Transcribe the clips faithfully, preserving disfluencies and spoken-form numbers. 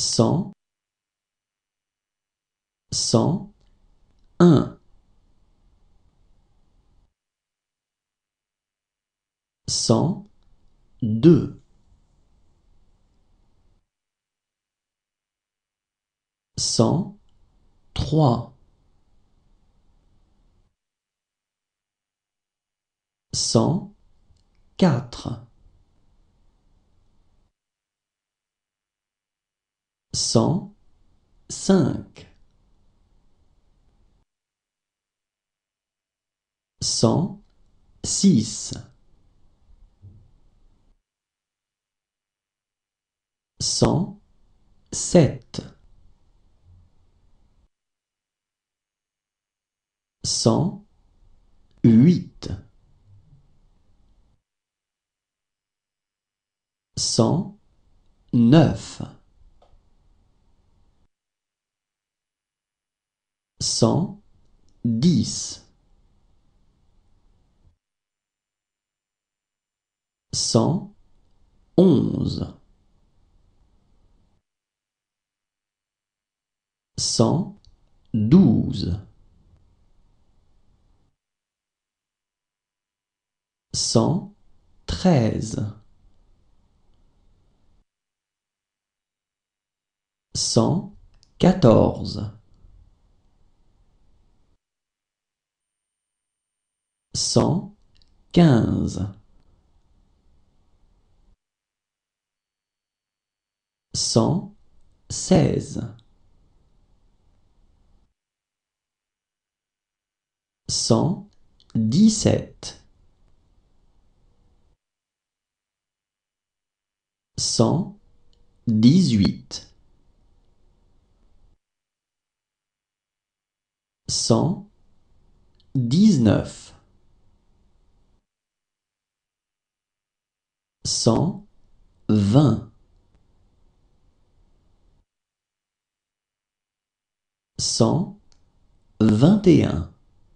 cent, cent un, cent deux, cent trois, cent quatre, cent cinq, cent six, cent sept, cent huit, cent neuf, cent dix, cent onze, cent douze, cent treize, cent quatorze, cent quinze, cent seize, cent dix-sept, cent dix-huit, cent dix-neuf, cent vingt, cent vingt et un,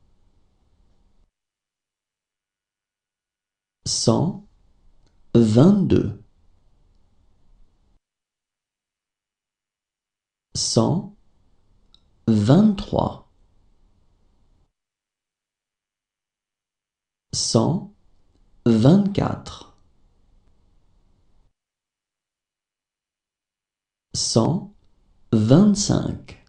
cent vingt-deux, cent vingt-trois, cent vingt-quatre, cent vingt-cinq,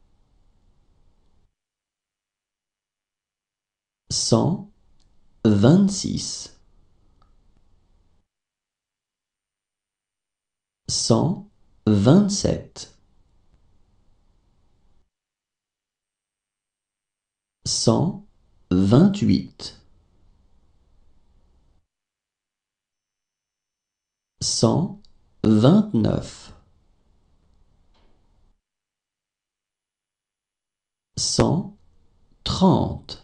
cent vingt-six, cent vingt-sept, cent vingt-huit, cent vingt-neuf, cent trente,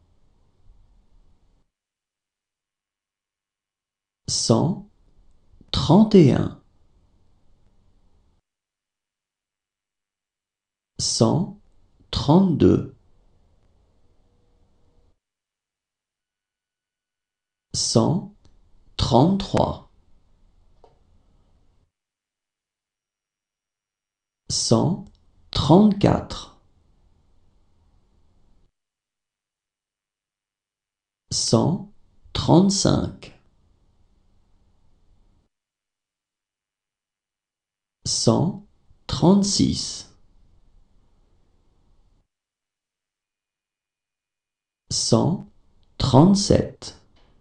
cent trente et un, cent trente-deux, cent trente-trois, cent trente-quatre, cent trente-cinq, cent trente-six, cent trente-sept,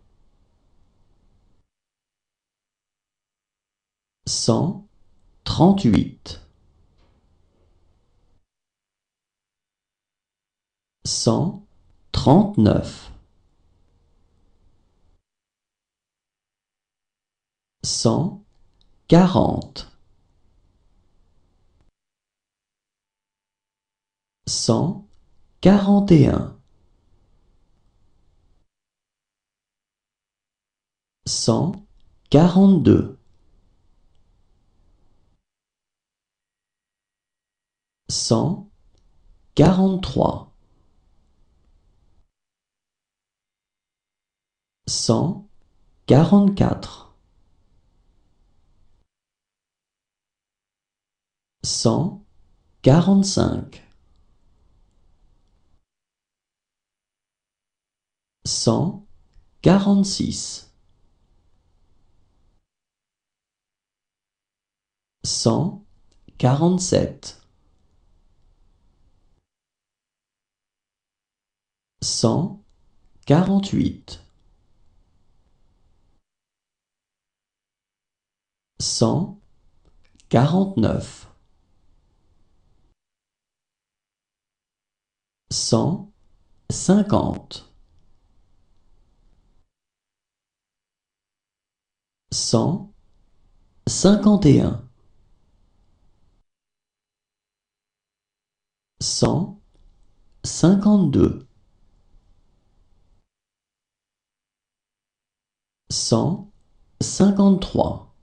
cent trente-huit, cent trente-neuf, cent quarante, cent quarante et un, cent quarante-deux, cent quarante-trois, cent quarante-quatre, cent quarante-cinq, cent quarante-six, cent quarante-sept, cent quarante-huit, cent quarante-neuf, cent cinquante, cent cinquante et un, cent cinquante-deux, cent cinquante-trois,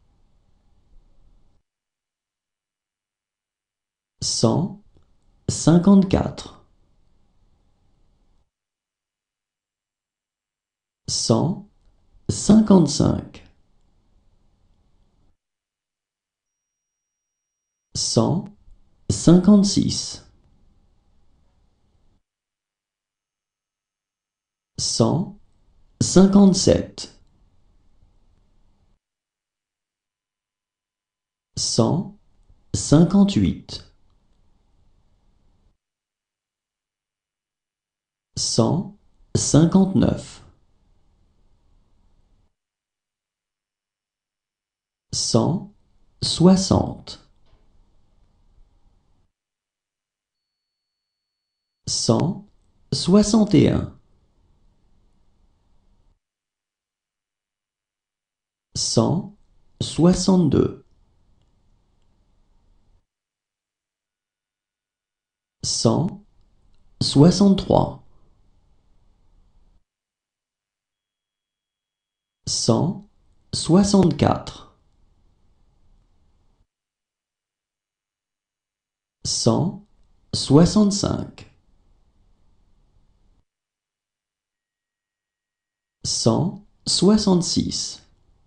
cent cinquante-quatre, cent cinquante-cinq, cent cinquante-six, cent cinquante-sept, cent cinquante-huit, cent cinquante-neuf, cent soixante, cent soixante et un, cent soixante-deux, cent soixante-trois, cent soixante-quatre, cent soixante-cinq, cent soixante-six,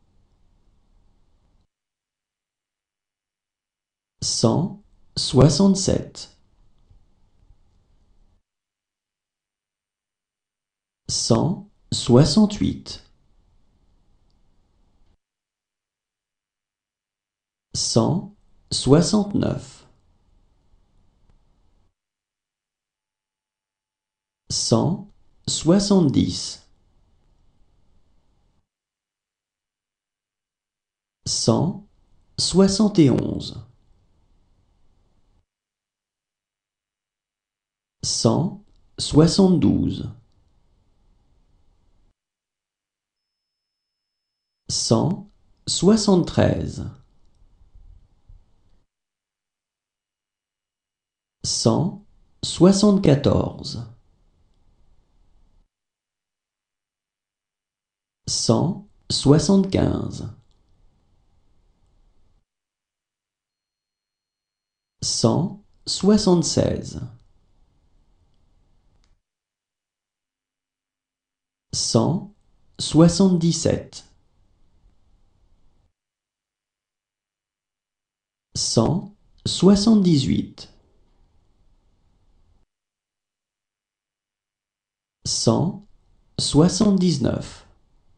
cent soixante-sept, cent soixante-huit, cent soixante-neuf, cent soixante-dix, cent soixante et onze, cent soixante-douze, cent soixante-treize, cent soixante-quatorze, cent soixante-quinze, cent soixante-seize, cent soixante-dix-sept, cent soixante-dix-huit, cent soixante-dix-neuf,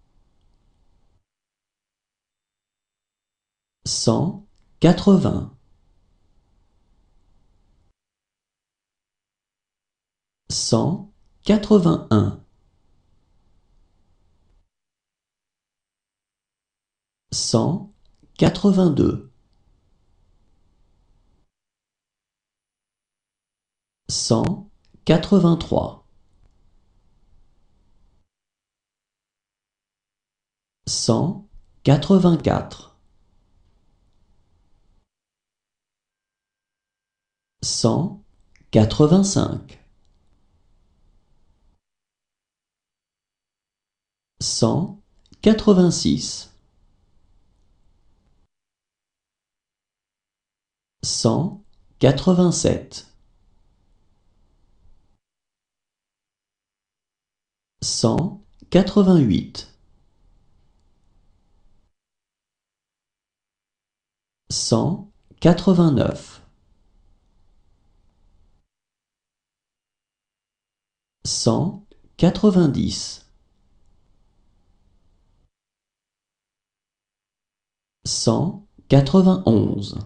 cent quatre-vingts, cent quatre-vingt-un, cent quatre-vingt-deux, cent quatre-vingt-trois, cent quatre-vingt-quatre, cent quatre-vingt-cinq, cent quatre-vingt-six, cent quatre-vingt-sept, cent quatre-vingt-huit, cent quatre-vingt-neuf, cent quatre-vingt-dix, cent quatre-vingt-onze,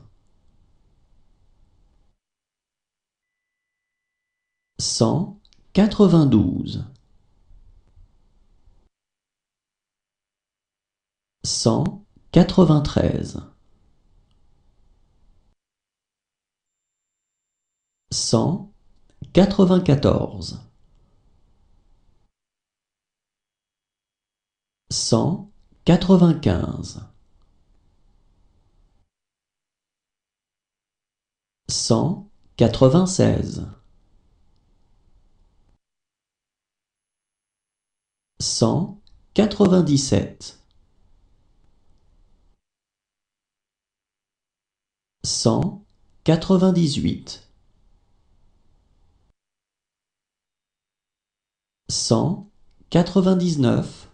cent quatre-vingt-douze, cent quatre-vingt-treize, cent quatre-vingt-quatorze, cent quatre-vingt-quinze, cent quatre-vingt-seize, cent quatre-vingt-dix-sept, cent quatre-vingt-dix-huit, cent quatre-vingt-dix-neuf,